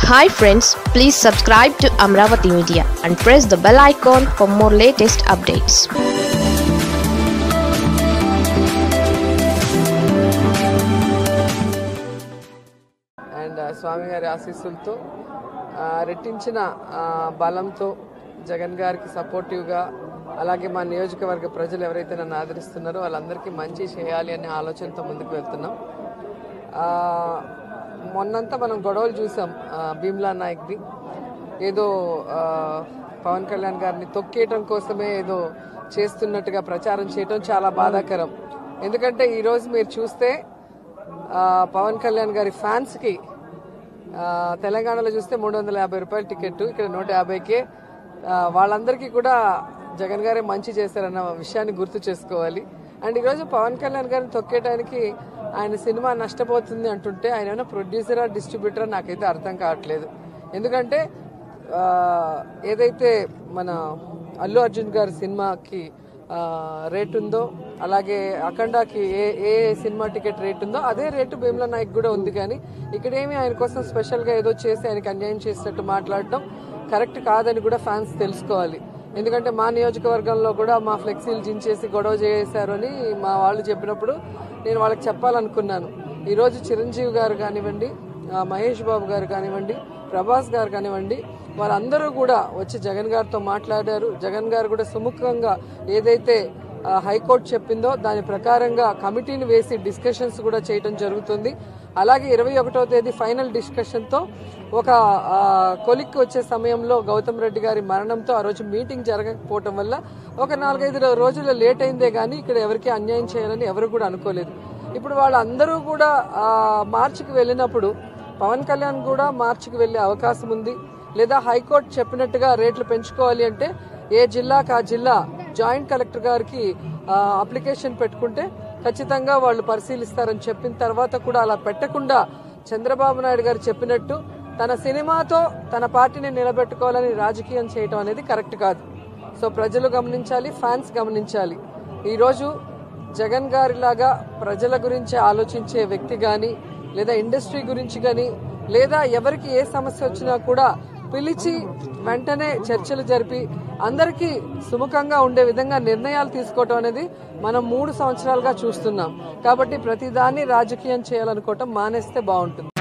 Hi friends, please subscribe to Amaravathi Media and press the bell icon for more latest updates. And Swami గారి ఆశీస్సులతో రెట్టించిన బలంతో జగన్ గారికి supportive గా అలాగే మా నియోజకవర్గ ప్రజలు ఎవరైతే నన్ను ఆదరిస్తున్నారో వాళ్ళందరికీ మంచి చేయాలి అనే ఆలోచనతో ముందుకు వెళ్తున్నాం. మొన్నంతా మనం గొడవలు చూసాం. భీమ్లా నాయక్ది ఏదో పవన్ కళ్యాణ్ గారిని తొక్కేయటం కోసమే ఏదో చేస్తున్నట్టుగా ప్రచారం చేయటం చాలా బాధాకరం. ఎందుకంటే ఈరోజు మీరు చూస్తే పవన్ కళ్యాణ్ గారి ఫ్యాన్స్ కి తెలంగాణలో చూస్తే 350 రూపాయల టికెట్, ఇక్కడ 150కే. వాళ్ళందరికీ కూడా జగన్ గారే మంచి చేశారన్న విషయాన్ని గుర్తు చేసుకోవాలి. అండ్ ఈరోజు పవన్ కళ్యాణ్ గారిని తొక్కేయడానికి ఆయన సినిమా నష్టపోతుంది అంటుంటే ఆయన ఏమైనా ప్రొడ్యూసరా డిస్ట్రిబ్యూటరా నాకైతే అర్థం కావట్లేదు. ఎందుకంటే ఏదైతే మన అల్లు అర్జున్ గారి సినిమాకి రేట్ ఉందో అలాగే అఖండాకి ఏ సినిమా టికెట్ రేట్ ఉందో అదే రేటు భీమ్లా నాయక్ కూడా ఉంది. కానీ ఇక్కడేమి ఆయన కోసం స్పెషల్గా ఏదో చేసి ఆయనకి అన్యాయం చేసినట్టు మాట్లాడటం కరెక్ట్ కాదని కూడా ఫ్యాన్స్ తెలుసుకోవాలి. ఎందుకంటే మా నియోజకవర్గంలో కూడా మా ఫ్లెక్సీలు జించేసి గొడవ చేశారు అని మా వాళ్ళు చెప్పినప్పుడు నేను వాళ్ళకి చెప్పాలనుకున్నాను. ఈరోజు చిరంజీవి గారు కానివ్వండి, మహేష్ బాబు గారు కానివ్వండి, ప్రభాస్ గారు కానివ్వండి, వాళ్ళందరూ కూడా వచ్చి జగన్ గారితో మాట్లాడారు. జగన్ గారు కూడా సుముఖంగా ఏదైతే హైకోర్టు చెప్పిందో దాని ప్రకారంగా కమిటీని వేసి డిస్కషన్స్ కూడా చేయడం జరుగుతుంది. అలాగే 21వ తేదీ ఫైనల్ డిస్కషన్ తో ఒక కొలిక్కి వచ్చే సమయంలో గౌతమ్ రెడ్డి గారి మరణంతో ఆ రోజు మీటింగ్ జరగకపోవటం వల్ల ఒక 4-5 రోజులు లేట్ అయిందే గానీ ఇక్కడ ఎవరికి అన్యాయం చేయాలని ఎవరు కూడా అనుకోలేదు. ఇప్పుడు వాళ్ళందరూ కూడా మార్చికి వెళ్ళినప్పుడు పవన్ కళ్యాణ్ కూడా మార్చికి వెళ్లే అవకాశం ఉంది. లేదా హైకోర్టు చెప్పినట్టుగా రేట్లు పెంచుకోవాలి అంటే ఏ జిల్లాకు ఆ జిల్లా జాయింట్ కలెక్టర్ గారికి అప్లికేషన్ పెట్టుకుంటే ఖచ్చితంగా వాళ్ళు పరిశీలిస్తారని చెప్పిన తర్వాత కూడా అలా పెట్టకుండా చంద్రబాబు నాయుడు గారు చెప్పినట్టు తన సినిమాతో తన పార్టీని నిలబెట్టుకోవాలని రాజకీయం చేయటం అనేది కరెక్ట్ కాదు. సో ప్రజలు గమనించాలి, ఫ్యాన్స్ గమనించాలి. ఈరోజు జగన్ గారిలాగా ప్రజల గురించి ఆలోచించే వ్యక్తి గాని లేదా ఇండస్ట్రీ గురించి గాని లేదా ఎవరికి ఏ సమస్య వచ్చినా కూడా పిలిచి వెంటనే చర్చలు జరిపి అందరికీ సుముఖంగా ఉండే విధంగా నిర్ణయాలు తీసుకోవటం అనేది మనం 3 సంవత్సరాలుగా చూస్తున్నాం. కాబట్టి ప్రతిదాన్ని రాజకీయం చేయాలనుకోవటం మానేస్తే బాగుంటుంది.